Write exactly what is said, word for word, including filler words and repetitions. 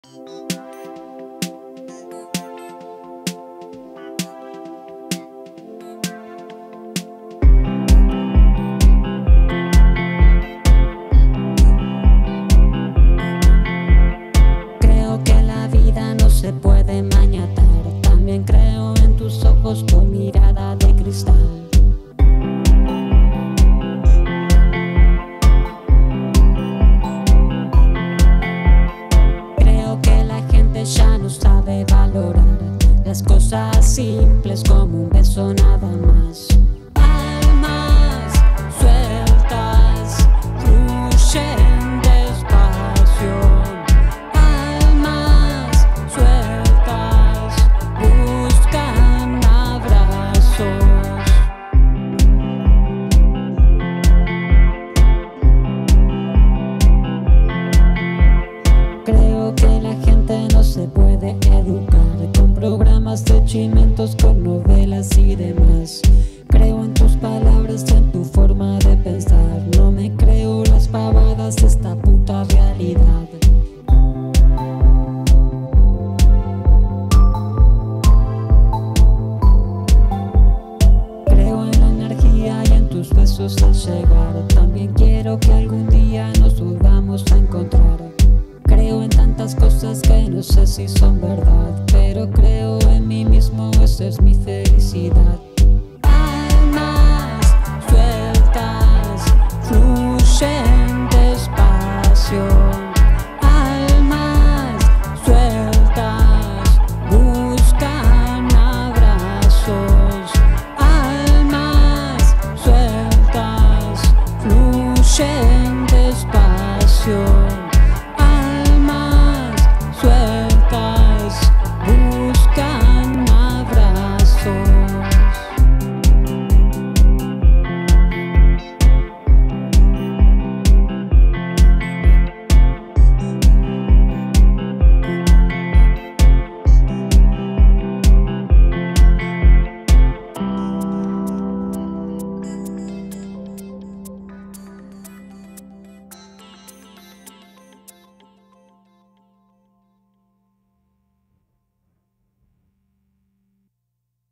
Creo que la vida no se puede maniatar. También creo en tus ojos con mirada de cristal. Creo que la gente ya no sabe valorar las cosas simples como un beso nada más. Almas sueltas fluyen despacio. Almas sueltas buscan abrazos. Creo que la gente no se puede educar con programas de chimentos, con novelas y demás. Creo en tus palabras y en tu forma de pensar. No me creo las pavadas de esta puta realidad. Creo en la energía y en tus besos al llegar. También quiero que algún día nos volvamos a encontrar. Creo en tantas cosas que no sé si son verdad, pero creo en mí mismo, esa es mi felicidad. Almas sueltas fluyen.